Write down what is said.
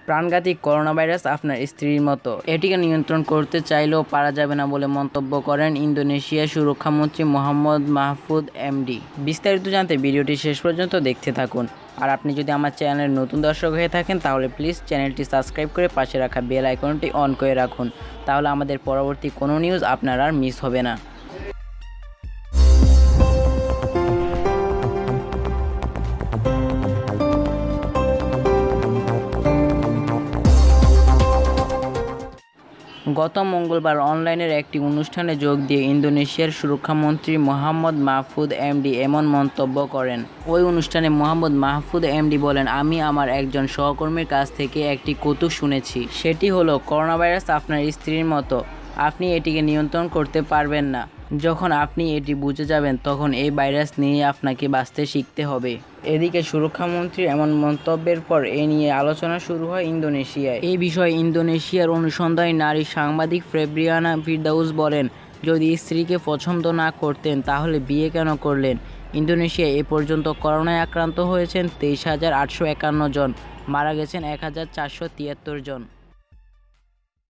প্রাণঘাতী corona virus আপনার স্ত্রীর মতো, এটিকে নিয়ন্ত্রণ করতে চাইলেও পারা যাবে না বলে মন্তব্য করেন ইন্দোনেশিয়ার সুরক্ষামন্ত্রী মোহাম্মদ মাহফুদ এমডি। বিস্তারিত জানতে ভিডিওটি শেষ পর্যন্ত দেখতে থাকুন। আর আপনি যদি আমার চ্যানেলের নতুন দর্শক হয়ে থাকেন তাহলে প্লিজ চ্যানেলটি সাবস্ক্রাইব করে পাশে রাখা বেল আইকনটি অন করে রাখুন, তাহলে আমাদের পরবর্তী কোনো নিউজ আপনার আর মিস হবে না। গত মঙ্গলবার অনলাইনের একটি অনুষ্ঠানে যোগ দিয়ে ইন্দোনেশিয়ার সুরক্ষামন্ত্রী মোহাম্মদ মাহফুদ এমডি এমন মন্তব্য করেন। ওই অনুষ্ঠানে মোহাম্মদ মাহফুদ এমডি বলেন, আমি আমার একজন সহকর্মীর কাছ থেকে একটি কৌতুক শুনেছি। সেটি হলো করোনা ভাইরাস আপনার স্ত্রীর মতো, আপনি এটিকে নিয়ন্ত্রণ করতে পারবেন না। যখন আপনি এটি বুঝে যাবেন তখন এই ভাইরাস নিয়ে আপনাকে বাঁচতে শিখতে হবে। এদিকে সুরক্ষামন্ত্রীর এমন মন্তব্যের পর এ নিয়ে আলোচনা শুরু হয় ইন্দোনেশিয়ায়। এই বিষয়ে ইন্দোনেশিয়ার অনুসন্ধানী নারী সাংবাদিক ফেব্রিয়ানা ফিরদাউস বলেন, যদি স্ত্রীকে পছন্দ না করতেন তাহলে বিয়ে কেন করলেন? ইন্দোনেশিয়ায় এ পর্যন্ত করোনায় আক্রান্ত হয়েছেন 23,851 জন, মারা গেছেন 1,473 জন।